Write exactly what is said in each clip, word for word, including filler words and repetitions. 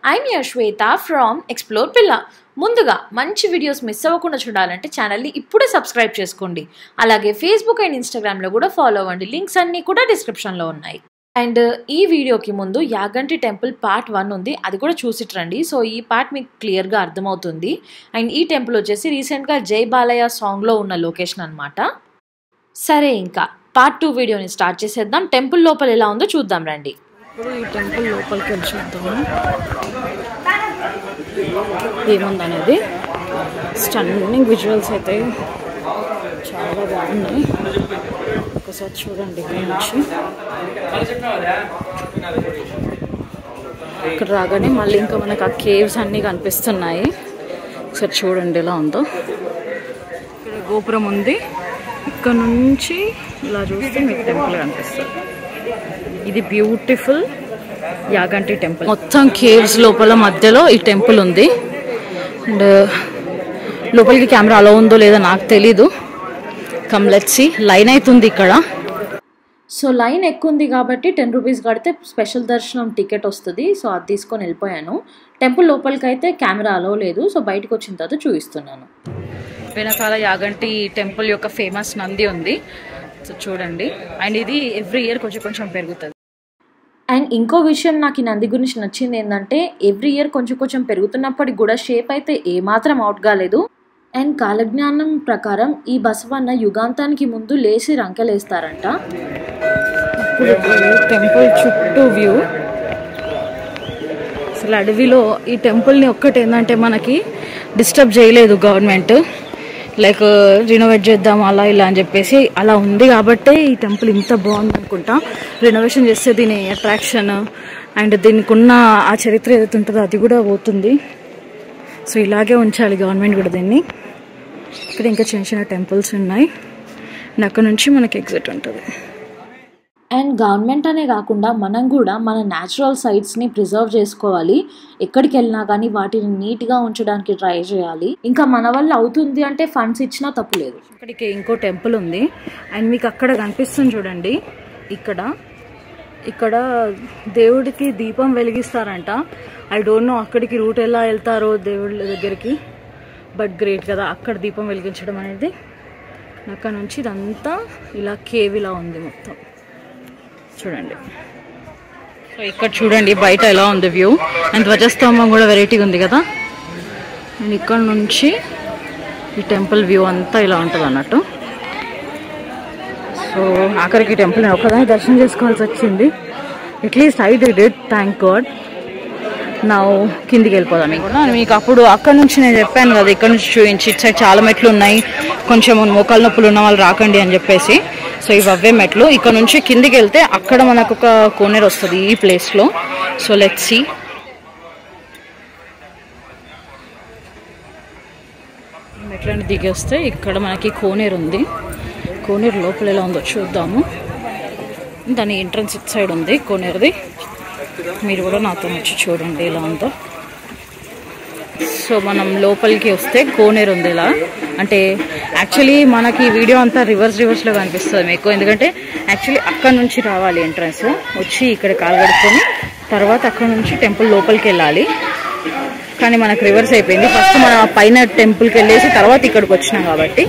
I'm Yashweta from Explore Pilla. ముందుగా మంచి videos miss అవ్వకుండా చూడాలంటే ఛానల్ ని ఇప్పుడే సబ్స్క్రైబ్ చేసుకోండి. అలాగే ఫేస్బుక్ అండ్ ఇన్‌స్టాగ్రామ్ లో కూడా ఫాలో అవ్వండి. లింక్స్ అన్ని కూడా డిస్క్రిప్షన్ లో ఉన్నాయి. అండ్ ఈ వీడియోకి ముందు యాగంటి టెంపుల్ పార్ట్ వన్ ఉంది, అది కూడా చూసిట్రండి. సో ఈ పార్ట్ మీకు క్లియర్ గా అర్థమవుతుంది. అండ్ ఈ టెంపుల్ వచ్చేసి రీసెంట్ గా జై బాలయ్య సాంగ్ లో ఉన్న లొకేషన్ అన్నమాట. సరే ఇంకా పార్ట్ టూ వీడియోని స్టార్ట్ చేసేద్దాం. టెంపుల్ లోపల ఎలా ఉందో చూద్దాం రండి. ఇప్పుడు ఈ టెంపుల్ లోపలికి వెళ్ళి చూద్దాము ఏముందనేది. స్టన్నింగ్ విజువల్స్ అయితే చాలా బాగున్నాయి. ఒకసారి చూడండి ఇక్కడ నుంచి. ఇక్కడ రాగానే మళ్ళీ ఇంకా మనకు ఆ కేవ్స్ అన్నీ కనిపిస్తున్నాయి. ఒకసారి చూడండి ఎలా ఉందో. ఇక్కడ గోపురం ఉంది, ఇక్కడ నుంచి ఇలా చూస్తే మీకు టెంపుల్ కనిపిస్తుంది. ఇది బ్యూటిఫుల్ యాగంటి టెంపుల్. మొత్తం కేవ్స్ లోపల మధ్యలో ఈ టెంపుల్ ఉంది. అండ్ లోపలికి కెమెరా అలా ఉందో లేదో నాకు తెలీదు. Come let's see. లైన్ అవుతుంది ఇక్కడ. సో లైన్ ఎక్కువ ఉంది కాబట్టి టెన్ రూపీస్ కడితే స్పెషల్ దర్శనం టికెట్ వస్తుంది. సో అది తీసుకొని వెళ్ళిపోయాను. టెంపుల్ లోపలికి అయితే కెమెరా అలో లేదు. సో బయటకు వచ్చిన తర్వాత చూపిస్తున్నాను. వెనకాల యాగంటి టెంపుల్ యొక్క ఫేమస్ నంది ఉంది. సో చూడండి. అండ్ ఇది ఎవ్రీ ఇయర్ కొంచెం కొంచెం పెరుగుతుంది. అండ్ ఇంకో విషయం నాకు ఈ నంది గురించి నచ్చింది ఏంటంటే ఎవ్రీ ఇయర్ కొంచెం కొంచెం పెరుగుతున్నప్పటికి కూడా షేప్ అయితే ఏమాత్రం అవుట్ కాలేదు. అండ్ కాలజ్ఞానం ప్రకారం ఈ బసవన్న యుగాంతానికి ముందు లేచి రంకెలేస్తారంట. ఇప్పుడు టెంపుల్ చుట్టూ వ్యూ. అసలు అడవిలో ఈ టెంపుల్ని ఒక్కటి ఏంటంటే మనకి డిస్టర్బ్ చేయలేదు గవర్నమెంట్. లైక్ రినోవేట్ చేద్దాం అలా ఇలా అని చెప్పేసి అలా ఉంది కాబట్టే ఈ టెంపుల్ ఇంత బాగుంది అనుకుంటా. రినోవేషన్ చేస్తే దీని అట్రాక్షన్ అండ్ దీనికి ఉన్న ఆ చరిత్ర ఏదైతే ఉంటుందో అది కూడా పోతుంది. సో ఇలాగే ఉంచాలి గవర్నమెంట్ కూడా దీన్ని. ఇక్కడ ఇంకా చిన్న చిన్న టెంపుల్స్ ఉన్నాయి. అండ్ అక్కడ నుంచి మనకి ఎగ్జిట్ ఉంటుంది. అండ్ గవర్నమెంట్ అనే కాకుండా మనం కూడా మన న్యాచురల్ సైట్స్ని ప్రిజర్వ్ చేసుకోవాలి. ఎక్కడికి వెళ్ళినా కానీ వాటిని నీట్గా ఉంచడానికి ట్రై చేయాలి. ఇంకా మన వల్ల అవుతుంది అంటే ఫండ్స్ ఇచ్చినా తప్పు లేదు. ఇక్కడికి ఇంకో టెంపుల్ ఉంది. అండ్ మీకు అక్కడ కనిపిస్తుంది చూడండి. ఇక్కడ ఇక్కడ దేవుడికి దీపం వెలిగిస్తారంట. ఐ డోంట్ నో అక్కడికి రూట్ ఎలా వెళ్తారో దేవుడి దగ్గరికి, బట్ గ్రేట్ కదా అక్కడ దీపం వెలిగించడం అనేది. అక్కడ నుంచి ఇదంతా ఇలా కేవ్ ఇలా ఉంది మొత్తం చూడండి. సో ఇక్కడ చూడండి బయట ఎలా ఉంది వ్యూ. అండ్ ధ్వజస్తంభం కూడా వెరైటీగా ఉంది కదా. అండ్ ఇక్కడ నుంచి ఈ టెంపుల్ వ్యూ అంతా ఇలా ఉంటుంది అన్నట్టు. సో ఆఖరికి టెంపుల్ నేను ఒకదాన్ని దర్శనం చేసుకోవాల్సి వచ్చింది. At least I did it, thank God. నా కిందికి వెళ్ళిపోదాం. మీకు మీకు అప్పుడు అక్కడ నుంచి నేను చెప్పాను కదా, ఇక్కడ నుంచి చూపించి ఇటు సైడ్ చాలా మెట్లు ఉన్నాయి, కొంచెం మోకాలు నొప్పులు ఉన్న వాళ్ళు రాకండి అని చెప్పేసి. సో ఇవి అవే మెట్లు. ఇక్కడ నుంచి కిందికి వెళ్తే అక్కడ మనకు ఒక కోనేరు వస్తుంది ఈ ప్లేస్లో. So let's see. మెట్లని దిగి వస్తే ఇక్కడ మనకి కోనేరు ఉంది. కోనేరు లోపల ఎలా ఉందో చూద్దాము. దాని ఎంట్రన్స్ ఇటు సైడ్ ఉంది కోనేరుది. మీరు కూడా నాతో వచ్చి చూడండి ఎలా ఉందో. సో మనం లోపలికి వస్తే కోనేరు ఉంది ఇలా. అంటే యాక్చువల్లీ మనకి వీడియో అంతా రివర్స్ రివర్స్లో కనిపిస్తుంది మీకు, ఎందుకంటే యాక్చువల్లీ అక్కడ నుంచి రావాలి ఎంట్రన్స్, వచ్చి ఇక్కడ కాలు కడుక్కొని తర్వాత అక్కడ నుంచి టెంపుల్ లోపలికి వెళ్ళాలి. కానీ మనకు రివర్స్ అయిపోయింది. ఫస్ట్ మనం పైన టెంపుల్కి వెళ్ళేసి తర్వాత ఇక్కడికి వచ్చినాం కాబట్టి.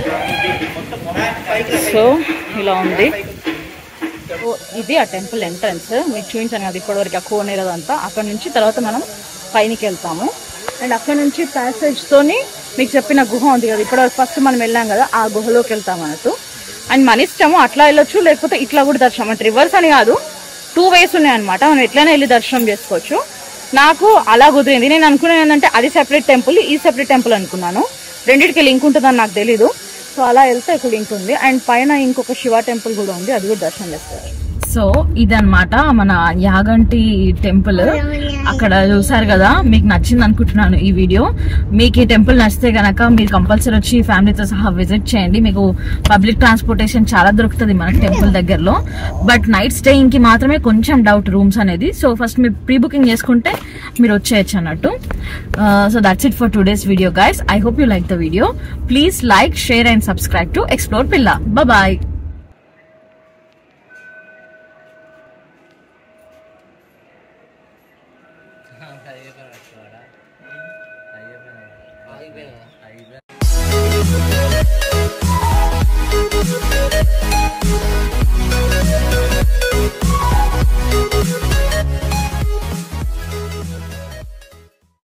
సో ఇలా ఉంది. ఇది ఆ టెంపుల్ ఎంట్రన్స్. మీకు చూపించాను కదా ఇప్పటివరకు ఆ కోనేరు అదంతా. అక్కడ నుంచి తర్వాత మనం పైనకి వెళ్తాము. అండ్ అక్కడ నుంచి ప్యాసేజ్తోని మీకు చెప్పిన గుహ ఉంది కదా, ఇప్పటివరకు ఫస్ట్ మనం వెళ్ళాం కదా ఆ గుహలోకి వెళ్తాం అన్నట్టు. అండ్ మన ఇష్టము అట్లా వెళ్ళొచ్చు, లేకపోతే ఇట్లా కూడా దర్శనం. అంటే రివర్స్ అని కాదు, టూ వేస్ ఉన్నాయి అనమాట. మనం ఎట్లయినా వెళ్ళి దర్శనం చేసుకోవచ్చు. నాకు అలా కుదిరింది. నేను అనుకున్నాను ఏంటంటే అది సెపరేట్ టెంపుల్, ఈ సెపరేట్ టెంపుల్ అనుకున్నాను. రెండింటికి లింక్ ఉంటుందని నాకు తెలీదు. సో అలా వెళ్తే ఇక్కడ లింక్ ఉంది. అండ్ పైన ఇంకొక శివ టెంపుల్ కూడా ఉంది, అది కూడా దర్శనం చేస్తారు. సో ఇదన్నమాట మన యాగంటి టెంపుల్. అక్కడ చూసారు కదా, మీకు నచ్చింది అనుకుంటున్నాను ఈ వీడియో. మీకు ఈ టెంపుల్ నచ్చితే గనక మీరు కంపల్సరీ వచ్చి ఫ్యామిలీతో సహా విజిట్ చేయండి. మీకు పబ్లిక్ ట్రాన్స్పోర్టేషన్ చాలా దొరుకుతుంది మన టెంపుల్ దగ్గరలో. బట్ నైట్ స్టేయింగ్ కి మాత్రమే కొంచెం డౌట్ రూమ్స్ అనేది. సో ఫస్ట్ మీరు ప్రీ బుకింగ్ చేసుకుంటే మీరు వచ్చేయచ్చు అన్నట్టు. So that's it for today's video guys. I hope you like the video. Please like, share and subscribe to Explore Pilla. Bye.